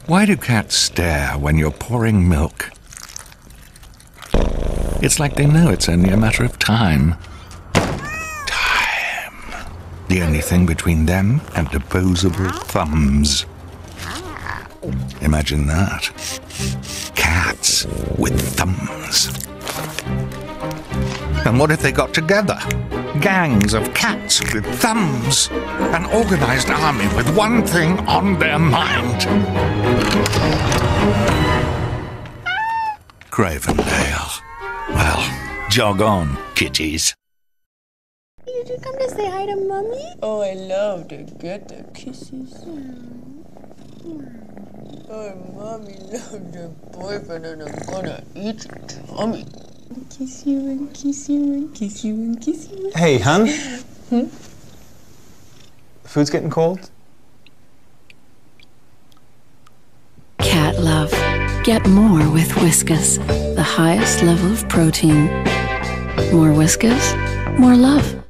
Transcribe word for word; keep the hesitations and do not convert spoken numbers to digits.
Why do cats stare when you're pouring milk? It's like they know it's only a matter of time. Time. The only thing between them and opposable thumbs. Imagine that. Cats with thumbs. And what if they got together? Gangs of cats with thumbs. An organized army with one thing on their mind. Cravendale. Well, jog on, kitties. Did you come to say hi to Mommy? Oh, I love to get the kisses. Oh, Mommy loves your boyfriend and I'm gonna eat your tummy. Kiss you and kiss you and kiss you and kiss you. Hey, hun. Hmm? The food's getting cold? Cat love. Get more with Whiskas, the highest level of protein. More Whiskas, more love.